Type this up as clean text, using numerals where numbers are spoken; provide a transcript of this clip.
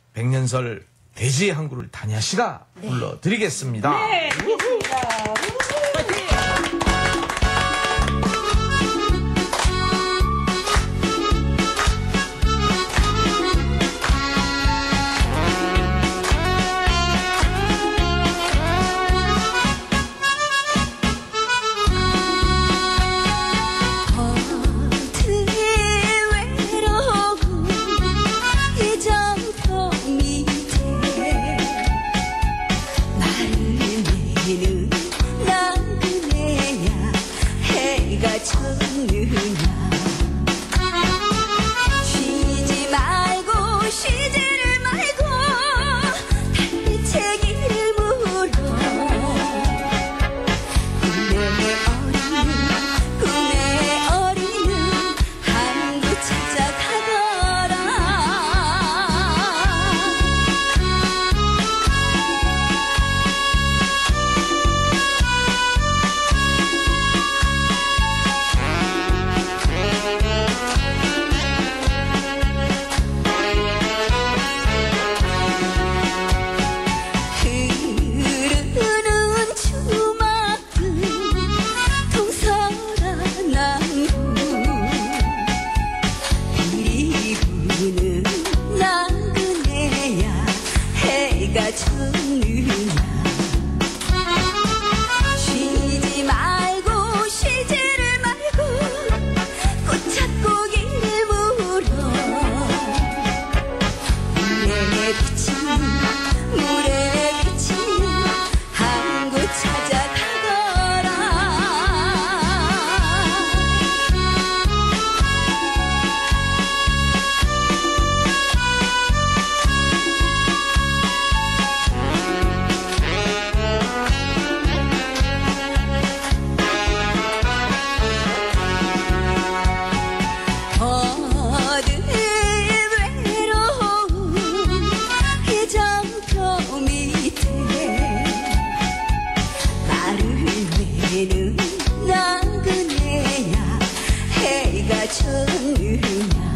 백년설 돼지의 항구를 다냐 씨가 불러드리겠습니다. 네, 알겠습니다. 쉬지 말고 쉬지를 말고 달빛에기를 물어 꿈의 어린은 항구 찾아가더라. 쉬지 말고 쉬지를 말고 꽃 찾고 길을 물어 물에 비친 항구 찾아가더라. 나그네야 해가 졌느냐